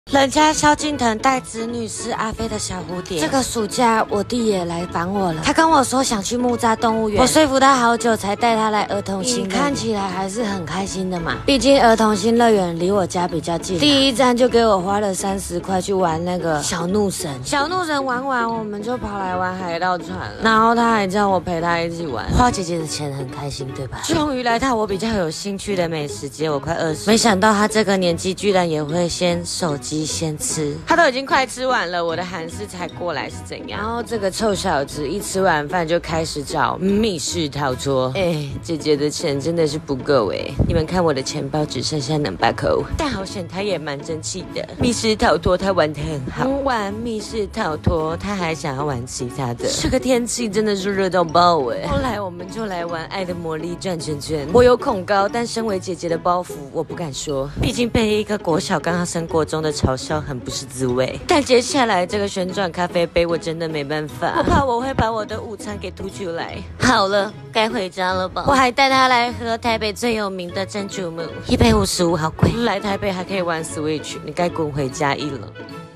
人家萧敬腾带子女是阿飞的小蝴蝶。这个暑假我弟也来访我了，他跟我说想去木栅动物园，我说服他好久才带他来儿童新乐园。看起来还是很开心的嘛，毕竟儿童新乐园离我家比较近。第一站就给我花了30块去玩那个小怒神，小怒神玩完我们就跑来玩海盗船了，然后他还叫我陪他一起玩，花姐姐的钱很开心对吧？终于来到我比较有兴趣的美食街，我快20，没想到他这个年纪居然也会先手机先吃，他都已经快吃完了，我的韩式才过来是怎样？然后这个臭小子一吃完饭就开始找密室逃脱，姐姐的钱真的是不够你们看我的钱包只剩下200块，但好险他也蛮争气的，密室逃脱他玩得很好，玩密室逃脱他还想要玩其他的，这个天气真的是热到爆后来我们就来玩爱的魔力转圈圈，我有恐高，但身为姐姐的包袱我不敢说，毕竟被一个国小刚刚升国中的嘲笑很不是滋味。但接下来这个旋转咖啡杯我真的没办法，我怕我会把我的午餐给吐出来。好了，该回家了吧？我还带他来喝台北最有名的珍珠母，155好贵，来台北还可以玩 Switch， 你该滚回家一了。